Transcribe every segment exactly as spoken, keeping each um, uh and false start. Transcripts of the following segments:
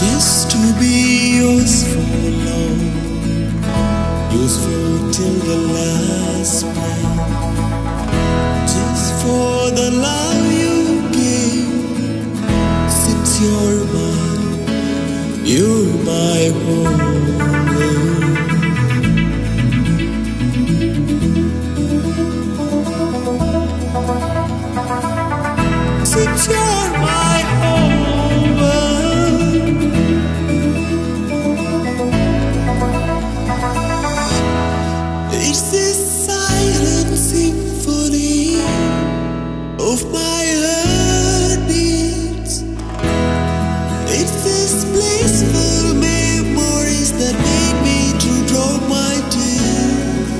Just to be yours for long, useful till the last breath. Just for the love you gave, since you're mine, you're my whole world. Since you're my whole world, it's this silent symphony of my heartbeats. It's this blissful memories that make me to drop my tears.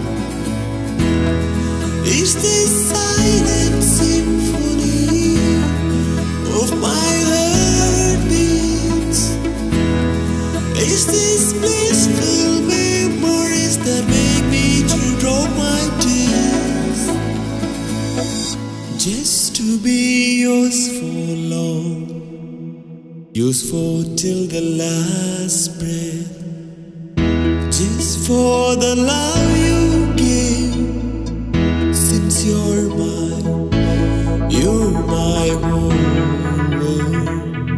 It's this silent symphony of my heartbeats. It's this blissful memories that make me to drop my tears. Just to be yours for long, useful till the last breath. Just for the love you give, since you're mine, you're my whole world.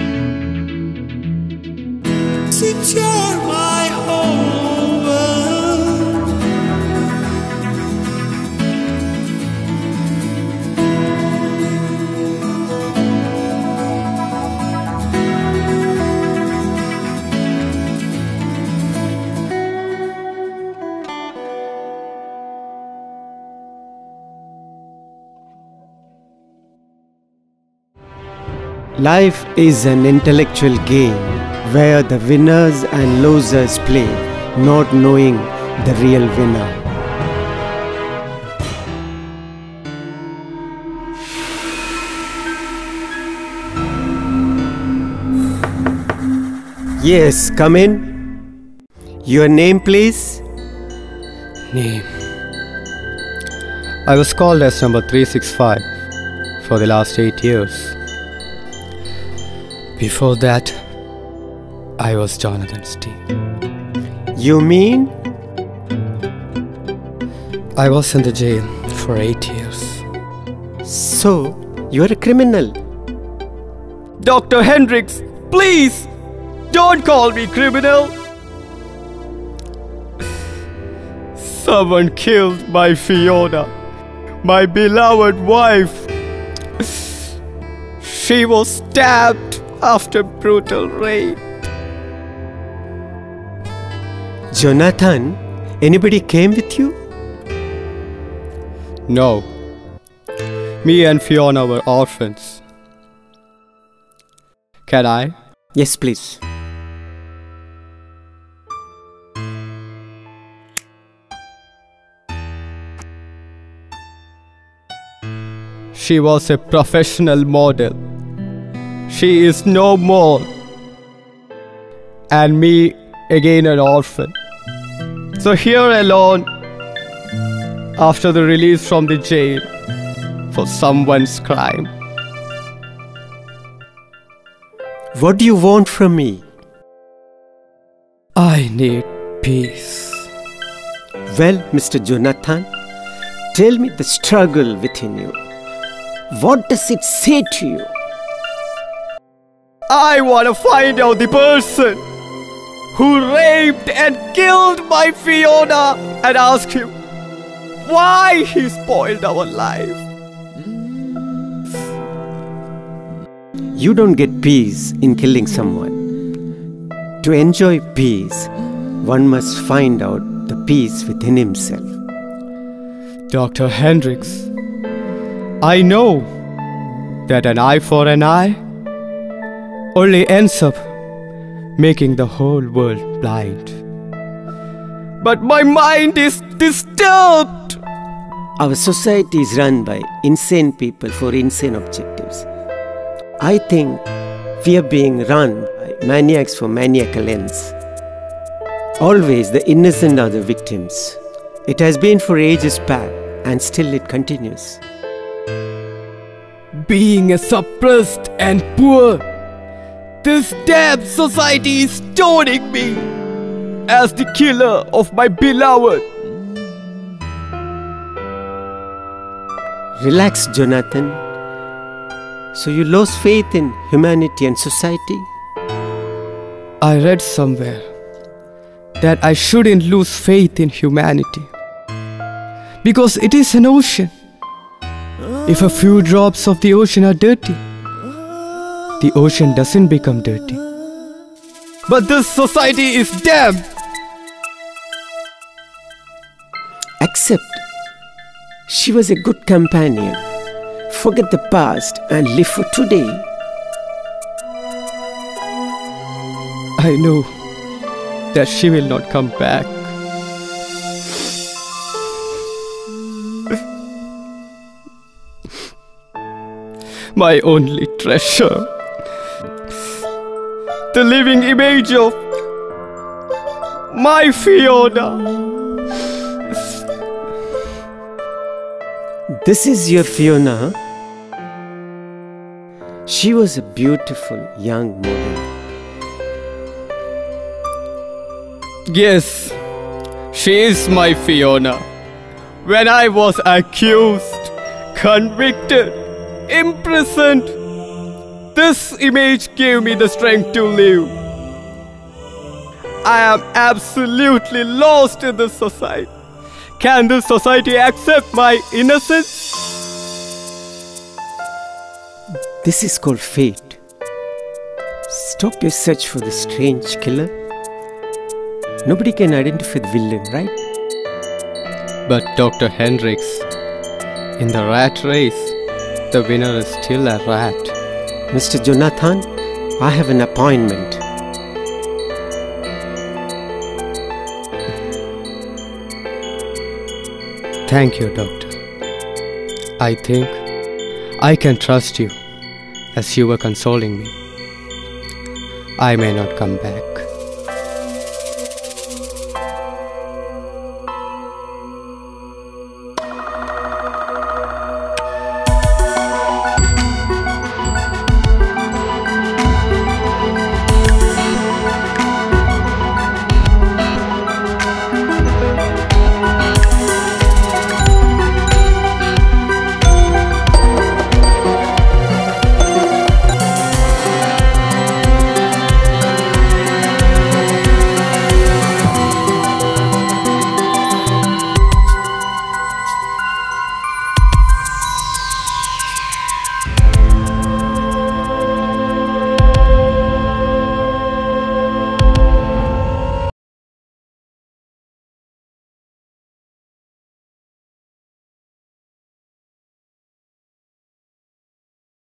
Since you're my whole world, life is an intellectual game where the winners and losers play, not knowing the real winner. Yes, come in. Your name, please? Name. I was called as number three sixty-five for the last eight years. Before that, I was Jonathan Steen. You mean? I was in the jail for eight years. So, you're a criminal? Doctor Hendricks, please! Don't call me criminal! Someone killed my Fiona, my beloved wife. She was stabbed after brutal rape. Jonathan, anybody came with you? No. Me and Fiona were orphans. Can I? Yes, please. She was a professional model. She is no more. And me, again an orphan. So here alone, after the release from the jail for someone's crime. What do you want from me? I need peace. Well, Mister Jonathan, tell me the struggle within you. What does it say to you? I want to find out the person who raped and killed my Fiona and ask him why he spoiled our life. You don't get peace in killing someone. To enjoy peace, one must find out the peace within himself. Doctor Hendricks, I know that an eye for an eye only ends up making the whole world blind. But my mind is disturbed. Our society is run by insane people for insane objectives. I think we are being run by maniacs for maniacal ends. Always the innocent are the victims. It has been for ages back, and still it continues. Being a suppressed and poor This damn society is stoning me as the killer of my beloved. Relax, Jonathan. So you lost faith in humanity and society? I read somewhere that I shouldn't lose faith in humanity because it is an ocean. If a few drops of the ocean are dirty, the ocean doesn't become dirty. But this society is damned. Accept. She was a good companion. Forget the past and live for today. I know that she will not come back. My only treasure. The living image of my Fiona. This is your Fiona, huh? She was a beautiful young model. Yes, she is my Fiona. When I was accused, convicted, imprisoned, this image gave me the strength to live. I am absolutely lost in this society. Can this society accept my innocence? This is called fate. Stop your search for the strange killer. Nobody can identify the villain, right? But Doctor Hendricks, in the rat race, the winner is still a rat. Mister Jonathan, I have an appointment. Thank you, Doctor. I think I can trust you as you were consoling me. I may not come back.